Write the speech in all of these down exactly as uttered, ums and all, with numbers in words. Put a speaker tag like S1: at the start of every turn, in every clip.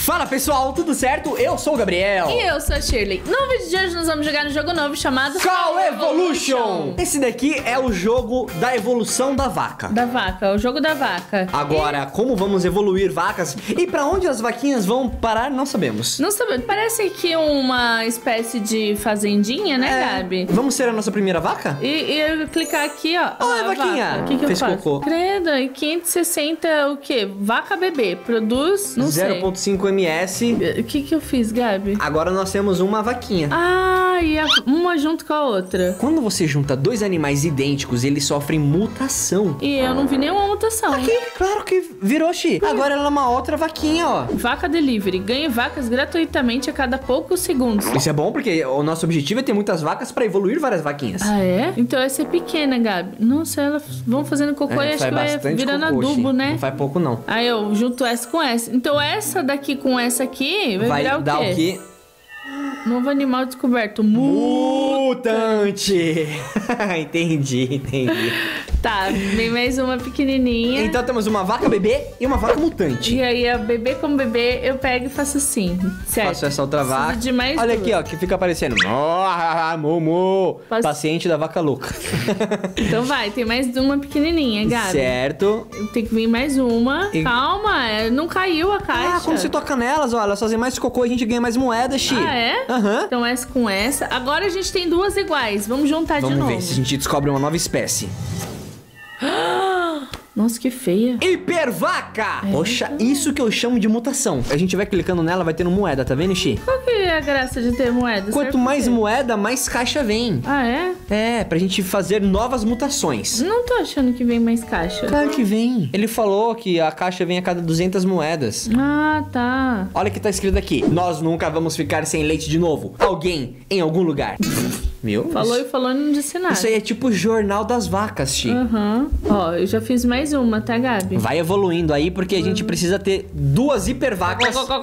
S1: Fala pessoal, tudo certo? Eu sou o Gabriel.
S2: E eu sou a Shirley. No vídeo de hoje nós vamos jogar um jogo novo chamado
S1: Call Evolution. Esse daqui é o jogo da evolução da vaca.
S2: Da vaca, o jogo da vaca.
S1: Agora, e... como vamos evoluir vacas e pra onde as vaquinhas vão parar, não sabemos.
S2: Não sabemos, parece aqui uma espécie de fazendinha, né, é... Gabi?
S1: Vamos ser a nossa primeira vaca?
S2: E, e eu clicar aqui, ó.
S1: Olha a vaquinha.
S2: O que, que eu
S1: Fez
S2: faço?
S1: Cocô.
S2: Credo, e quinhentos e sessenta o quê? Vaca bebê. Produz, não
S1: zero vírgula cinco mililitros.
S2: O que que eu fiz, Gabi?
S1: Agora nós temos uma vaquinha.
S2: Ah, e a, uma junto com a outra.
S1: Quando você junta dois animais idênticos, eles sofrem mutação.
S2: E eu não vi nenhuma mutação.
S1: Aqui, claro que virou, Xi. Agora ela é uma outra vaquinha, ó.
S2: Vaca Delivery. Ganhe vacas gratuitamente a cada poucos segundos.
S1: Isso é bom porque o nosso objetivo é ter muitas vacas pra evoluir várias vaquinhas.
S2: Ah, é? Então essa é pequena, Gabi. Nossa, elas vão fazendo cocô
S1: é,
S2: e acho que vai virando
S1: cocô,
S2: adubo,
S1: Xi.
S2: né?
S1: Não faz pouco, não.
S2: Aí eu junto essa com essa. Então essa daqui com essa aqui vai,
S1: vai
S2: virar o
S1: dar
S2: quê?
S1: o quê?
S2: Novo animal descoberto.
S1: Mutante. Entendi, entendi.
S2: Tá, vem mais uma pequenininha.
S1: Então temos uma vaca bebê e uma vaca mutante.
S2: E aí, a bebê como bebê, eu pego e faço assim, certo?
S1: Faço essa outra
S2: Preciso
S1: vaca.
S2: de mais
S1: Olha
S2: duas.
S1: aqui, ó, que fica aparecendo. Oh, Momo.
S2: Paci-
S1: Paciente da vaca louca.
S2: Então vai, tem mais uma pequenininha, Gabi.
S1: Certo.
S2: Tem que vir mais uma.
S1: E...
S2: Calma, é, não caiu a caixa.
S1: Ah, quando você toca nelas, ó, elas fazem mais cocô e a gente ganha mais moedas, Xi.
S2: Ah, é?
S1: Aham.
S2: Então essa com essa. Agora a gente tem duas iguais. Vamos juntar
S1: Vamos
S2: de novo.
S1: ver se a gente descobre uma nova espécie.
S2: Nossa, que feia.
S1: Hipervaca!
S2: É.
S1: Poxa, isso que eu chamo de mutação. A gente vai clicando nela, vai tendo moeda, tá vendo, Xi?
S2: Qual que é a graça de ter moeda?
S1: Quanto
S2: Serve
S1: mais
S2: pra quê?
S1: moeda, mais caixa vem.
S2: Ah, é?
S1: É, pra gente fazer novas mutações.
S2: Não tô achando que vem mais caixa.
S1: Claro que vem. Ele falou que a caixa vem a cada duzentas moedas.
S2: Ah, tá.
S1: Olha o que tá escrito aqui. Nós nunca vamos ficar sem leite de novo. Alguém, em algum lugar. Meu?
S2: Falou
S1: isso,
S2: e falou e não disse nada.
S1: isso aí é tipo o jornal das vacas, Xi.
S2: Aham. Ó, eu já fiz mais uma, tá, Gabi?
S1: Vai evoluindo aí, porque a gente precisa ter duas hipervacas. Não,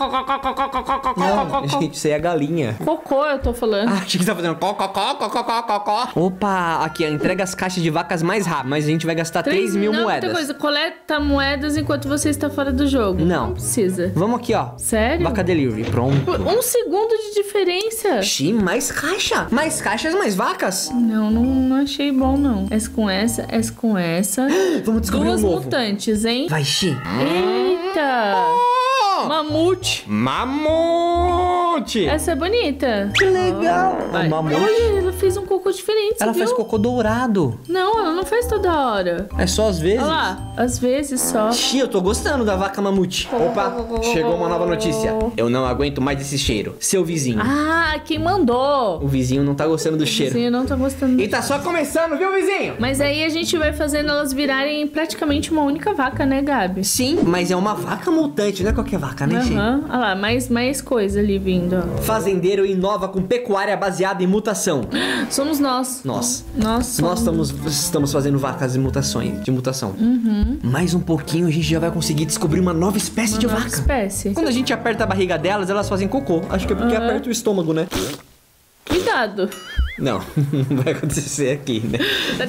S1: gente, isso aí é galinha.
S2: Cocô, eu tô falando.
S1: Ah, achei que você tá fazendo có, có, có, có, có, có, có, có. Opa, aqui, ó, entrega as caixas de vacas mais rápido, mas a gente vai gastar três mil
S2: não,
S1: moedas.
S2: Outra coisa, coleta moedas enquanto você está fora do jogo.
S1: Não.
S2: Não precisa.
S1: Vamos aqui, ó.
S2: Sério?
S1: Vaca Delivery, pronto.
S2: Um segundo de diferença.
S1: Xi, mais caixa. Mais caixas, mais vacas.
S2: Não, não, não achei bom, não. Essa com essa, essa com essa.
S1: Vamos descobrir
S2: Duas
S1: um novo.
S2: mutantes, hein?
S1: Vai, Xi.
S2: Eita!
S1: Oh!
S2: Mamute.
S1: Mamute.
S2: Essa é bonita.
S1: Que legal.
S2: Vai.
S1: O mamute.
S2: Olha, ela fez um cocô diferente,
S1: Ela
S2: você
S1: faz
S2: viu?
S1: cocô dourado.
S2: Não, ela não faz toda hora.
S1: É só às vezes.
S2: Olha lá, às vezes só.
S1: Xi, eu tô gostando da vaca mamute. Opa, chegou uma nova notícia. Eu não aguento mais esse cheiro. Seu vizinho.
S2: Ah, quem mandou?
S1: O vizinho não tá gostando do cheiro.
S2: Sim, eu não tô gostando.
S1: E tá só começando, viu, vizinho?
S2: Mas aí a gente vai fazendo elas virarem praticamente uma única vaca, né, Gabi?
S1: Sim, mas é uma vaca mutante, não é qualquer vaca, né, Xi?
S2: Aham, olha lá, mais, mais coisa ali vindo, ó.
S1: Fazendeiro inova com pecuária baseada em mutação.
S2: Somos nós.
S1: Nós.
S2: Nós somos.
S1: Nós estamos, estamos fazendo vacas de mutações, de mutação.
S2: Uhum.
S1: Mais um pouquinho a gente já vai conseguir descobrir uma nova espécie
S2: Uma
S1: de
S2: nova
S1: vaca.
S2: espécie.
S1: Quando a gente aperta a barriga delas, elas fazem cocô. Acho que é porque
S2: Uhum.
S1: aperta o estômago, né?
S2: Cuidado.
S1: Não, não vai acontecer aqui, né?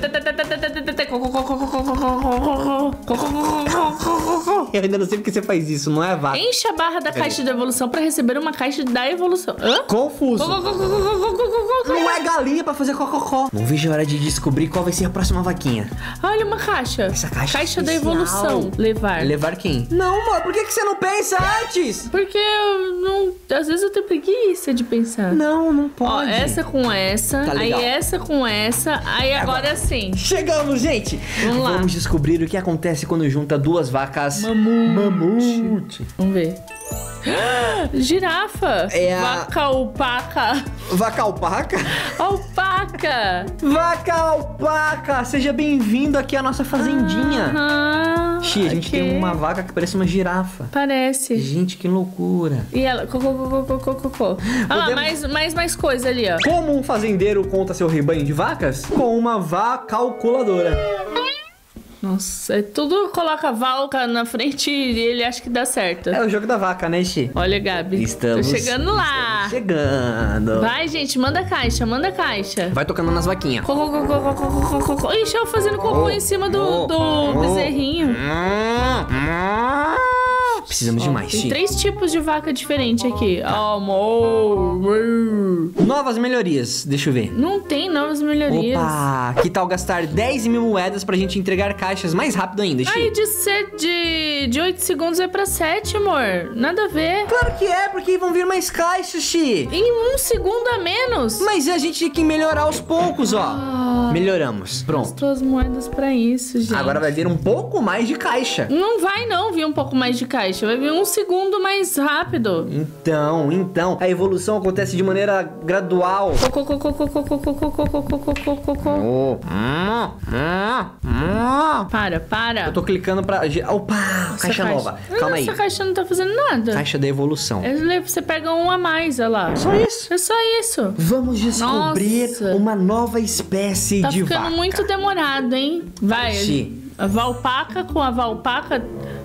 S1: Eu ainda não sei porque você faz isso, não é a vaca.
S2: Enche a barra da caixa da evolução pra receber uma caixa da evolução. Hã?
S1: Confuso. Não é galinha pra fazer cococó. Não vejo a hora de descobrir qual vai ser a próxima vaquinha.
S2: Olha uma caixa.
S1: Essa caixa
S2: da
S1: especial.
S2: evolução. Levar.
S1: Levar quem? Não, amor, por que, que você não pensa antes?
S2: Porque eu não... Às vezes eu tenho preguiça de pensar.
S1: Não, não
S2: Ó,
S1: pode.
S2: essa com essa,
S1: Tá
S2: aí
S1: legal.
S2: essa com essa, aí agora sim.
S1: Chegamos, gente!
S2: Vamos lá.
S1: Vamos descobrir o que acontece quando junta duas vacas.
S2: Mamute.
S1: Mamute.
S2: Vamos ver. Girafa.
S1: É a-
S2: Vaca alpaca.
S1: Vaca alpaca?
S2: Alpaca.
S1: Vaca alpaca! Seja bem-vindo aqui à nossa fazendinha.
S2: Aham.
S1: Xi, a gente
S2: Ok.
S1: tem uma vaca que parece uma girafa.
S2: Parece.
S1: Gente, que loucura.
S2: E ela... Cocô, cocô, cocô, cocô. Olha lá,
S1: Podemos-
S2: mais, mais, mais coisa ali, ó.
S1: Como um fazendeiro conta seu rebanho de vacas? Com uma vaca calculadora.
S2: Nossa, é tudo coloca vaca na frente e ele acha que dá certo.
S1: É o jogo da vaca, né, Xi?
S2: Olha, Gabi.
S1: Estamos
S2: Tô chegando lá.
S1: Chegando.
S2: Vai, gente, manda caixa, manda caixa.
S1: Vai tocando nas vaquinhas.
S2: Cocô, cocô, cocô, cocô, cocô, cocô. Ixi, eu fazendo cocô em cima do, do bezerrinho.
S1: Precisamos de
S2: Ó,
S1: mais,
S2: tem
S1: Xi.
S2: três tipos de vaca diferentes aqui. Amor.
S1: Novas melhorias, deixa eu ver.
S2: Não tem novas melhorias.
S1: Opa, que tal gastar dez mil moedas pra gente entregar caixas mais rápido ainda, Xi?
S2: Aí de, ser de, de oito segundos é pra sete, amor. Nada a ver.
S1: Claro que é, porque vão vir mais caixas, Xi.
S2: Em um segundo a menos.
S1: Mas a gente tem que melhorar aos poucos, ó.
S2: Ah,
S1: Melhoramos. Pronto.
S2: Gastou as moedas pra isso, gente.
S1: Agora vai vir um pouco mais de caixa.
S2: Não vai não vir um pouco mais de caixa. Vai vir um segundo mais rápido.
S1: Então, então, a evolução acontece de maneira gradual.
S2: Cocô, cocô, cocô, cocô, cocô, cocô, cocô, cocô.
S1: Oh. Hum, hum, hum.
S2: Para, para.
S1: Eu tô clicando pra... Opa,
S2: Essa
S1: caixa nova. Calma aí.
S2: Essa caixa não tá fazendo nada.
S1: Caixa da evolução.
S2: É, você pega um a mais, olha lá.
S1: Só isso.
S2: É só isso.
S1: Vamos descobrir
S2: Nossa.
S1: uma nova espécie
S2: Tá
S1: de
S2: ficando
S1: vaca.
S2: muito demorado, hein? Vai.
S1: Xi.
S2: A Valpaca com a Valpaca.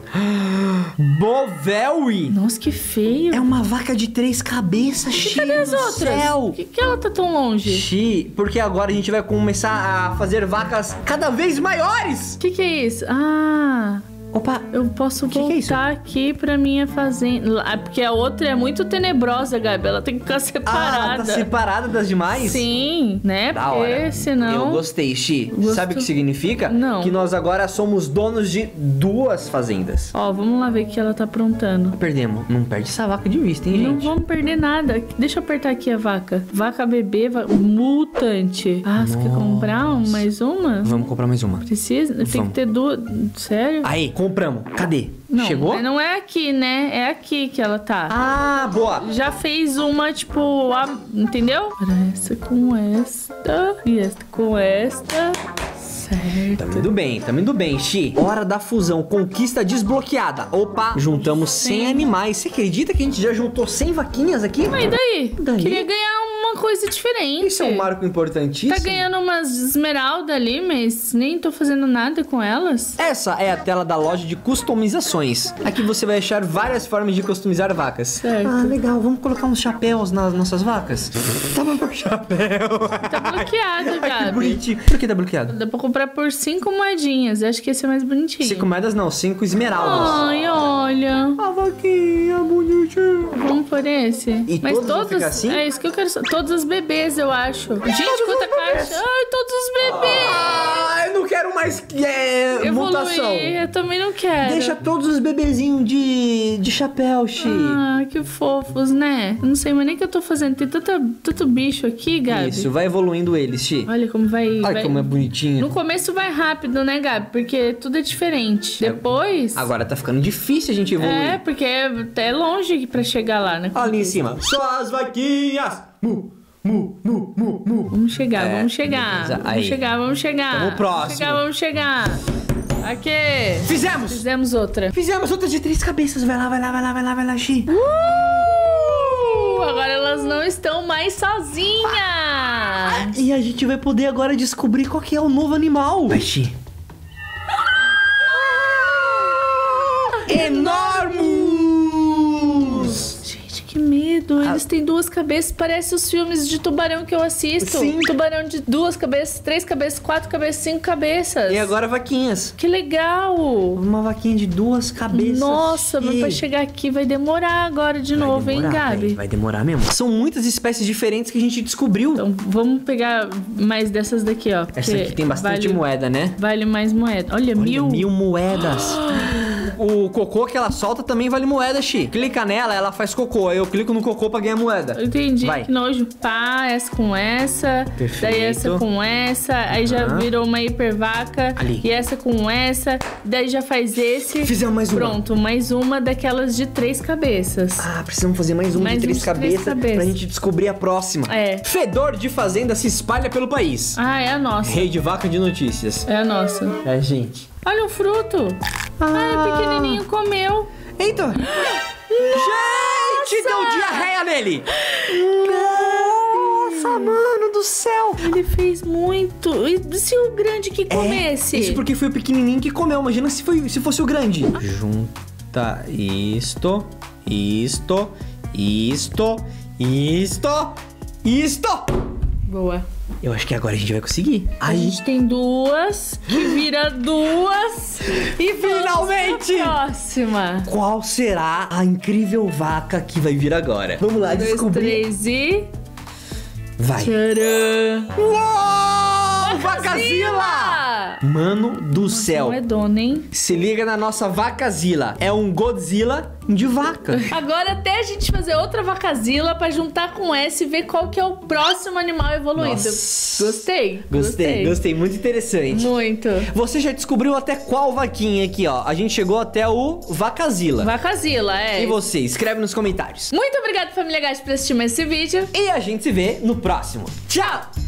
S1: Bovelry.
S2: Nossa, que feio.
S1: É uma vaca de três cabeças, Xi.
S2: Cadê as
S1: do
S2: outras?
S1: Céu.
S2: Por que, que ela tá tão longe?
S1: Xi, porque agora a gente vai começar a fazer vacas cada vez maiores.
S2: O que, que é isso? Ah,
S1: Opa,
S2: eu posso
S1: Que que é isso?
S2: voltar aqui pra minha fazenda. Ah, porque a outra é muito tenebrosa, Gabi. Ela tem que ficar
S1: ah,
S2: separada.
S1: tá separada das demais?
S2: Sim, né?
S1: Da
S2: Porque
S1: hora.
S2: senão.
S1: Eu gostei, Xi.
S2: Gosto-
S1: Sabe o que significa?
S2: Não.
S1: Que nós agora somos donos de duas fazendas.
S2: Ó, vamos lá ver o que ela tá aprontando.
S1: Perdemos. Não perde essa vaca de vista, hein,
S2: Não
S1: gente?
S2: vamos perder nada. Deixa eu apertar aqui a vaca. Vaca bebê, va... mutante. Ah, você quer comprar um- mais uma?
S1: Vamos comprar mais uma.
S2: Precisa? Tem
S1: Vamos.
S2: que ter duas. Sério?
S1: Aí, compramos. Cadê?
S2: Não,
S1: Chegou?
S2: mas não é aqui, né? É aqui que ela tá.
S1: Ah, boa.
S2: Já fez uma, tipo, a... entendeu? Essa com esta e esta com esta. Certo.
S1: Tá indo bem, tá indo bem, Xi. Hora da fusão, conquista desbloqueada. Opa, juntamos cem
S2: Sim.
S1: animais. Você acredita que a gente já juntou cem vaquinhas aqui?
S2: Mas e daí?
S1: Daí?
S2: Queria ganhar uma coisa diferente.
S1: Isso é um marco importantíssimo.
S2: Tá ganhando umas esmeralda ali, mas nem tô fazendo nada com elas.
S1: Essa é a tela da loja de customizações. Aqui você vai achar várias formas de customizar vacas.
S2: Certo.
S1: Ah, legal. Vamos colocar uns chapéus nas nossas vacas? Toma meu chapéu.
S2: Tá bloqueado,
S1: Ai, que
S2: Gabi.
S1: bonitinho. Por que tá bloqueado?
S2: Dá pra comprar por cinco moedinhas. Eu acho que esse é mais bonitinho.
S1: Cinco moedas não, cinco esmeraldas.
S2: Ai, olha.
S1: A vaquinha bonitinha.
S2: Vamos por esse.
S1: E
S2: Mas
S1: todos vão
S2: todos.
S1: ficar assim?
S2: É isso que eu quero. Todos os bebês, eu acho. Gente, quanta caixa. Ai, todos os bebês.
S1: Ah, eu não quero mais é, mutação.
S2: Evoluir, eu também não quero.
S1: Deixa todos os bebezinhos de, de chapéu, Xi.
S2: Ah, que fofos, né? Eu não sei mais nem o que eu tô fazendo. Tem tanta, tanto bicho aqui, Gabi.
S1: Isso, vai evoluindo eles, Xi.
S2: Olha como vai.
S1: Olha
S2: vai...
S1: como é bonitinho.
S2: No começo vai rápido, né, Gabi? Porque tudo é diferente. Depois.
S1: Agora tá ficando difícil a gente evoluir.
S2: É, porque é até longe pra chegar lá, né?
S1: Olha ali em cima. Só as vaquinhas. Mu, mu, mu, mu, mu.
S2: Vamos chegar,
S1: É,
S2: vamos chegar.
S1: beleza.
S2: Vamos
S1: Aí.
S2: chegar, vamos chegar.
S1: Vamos próximo.
S2: Vamos chegar, vamos chegar. Aqui.
S1: Fizemos!
S2: Fizemos outra.
S1: Fizemos outra de três cabeças. Vai lá, vai lá, vai lá, vai lá, vai lá, Xi.
S2: Uh! Agora elas não estão mais sozinhas.
S1: E a gente vai poder agora descobrir qual que é o novo animal. Vai, Xi. Enormos!
S2: Gente, que medo. Eles têm duas cabeças. Parece os filmes de tubarão que eu assisto.
S1: Sim.
S2: Tubarão de duas cabeças, três cabeças, quatro cabeças, cinco cabeças.
S1: E agora vaquinhas.
S2: Que legal.
S1: Uma vaquinha de duas cabeças.
S2: Nossa, mas
S1: Xi.
S2: pra chegar aqui vai demorar agora de
S1: Vai
S2: novo, hein,
S1: demorar,
S2: Gabi?
S1: Vai, vai demorar mesmo. São muitas espécies diferentes que a gente descobriu.
S2: Então, vamos pegar mais dessas daqui, ó.
S1: Essa
S2: porque
S1: aqui tem bastante
S2: vale,
S1: moeda, né?
S2: Vale mais moeda. Olha,
S1: Olha,
S2: mil.
S1: mil moedas. O cocô que ela solta também vale moeda, Xi. Clica nela, ela faz cocô. Aí eu clico no cocô pra ganhar moeda.
S2: Entendi,
S1: Vai.
S2: que nojo. Pá, essa com essa.
S1: Perfeito.
S2: Daí essa com essa. Aí já
S1: Aham.
S2: virou uma hipervaca.
S1: Ali.
S2: E essa com essa. Daí já faz esse.
S1: Fizemos mais uma.
S2: Pronto, mais uma daquelas de três cabeças.
S1: Ah, precisamos fazer mais uma
S2: Mais
S1: de três
S2: um de três
S1: cabeças
S2: cabeças.
S1: pra gente descobrir a próxima.
S2: É.
S1: Fedor de fazenda se espalha pelo país.
S2: Ah, é a nossa.
S1: Rei de vaca de notícias.
S2: É a nossa.
S1: É, gente.
S2: Olha o fruto. Ah, o pequenininho comeu.
S1: Eita! Gente, deu diarreia nele! Nossa, mano do céu!
S2: Ele fez muito. E se o grande que comesse?
S1: É, isso porque foi o pequenininho que comeu. Imagina se, foi, se fosse o grande. Junta isto, isto, isto, isto, isto.
S2: Boa.
S1: Eu acho que agora a gente vai conseguir.
S2: A
S1: Aí,
S2: gente tem duas, que vira duas.
S1: e finalmente!
S2: Próxima.
S1: Qual será a incrível vaca que vai vir agora? Vamos lá
S2: Dois,
S1: descobrir.
S2: três e...
S1: Vai.
S2: Tcharam!
S1: Uou! Vacazila! Mano do céu.
S2: Não é dona, hein?
S1: Se liga na nossa Vacazila. É um Godzilla de vaca.
S2: Agora até a gente fazer outra Vacazila pra juntar com essa e ver qual que é o próximo animal evoluído.
S1: Nossa.
S2: Gostei,
S1: Gostei, gostei. Muito interessante.
S2: Muito.
S1: Você já descobriu até qual vaquinha aqui, ó. A gente chegou até o Vacazila.
S2: Vacazila, é.
S1: E você? Escreve nos comentários.
S2: Muito obrigada, família Gato, por assistir mais esse vídeo.
S1: E a gente se vê no próximo. Tchau!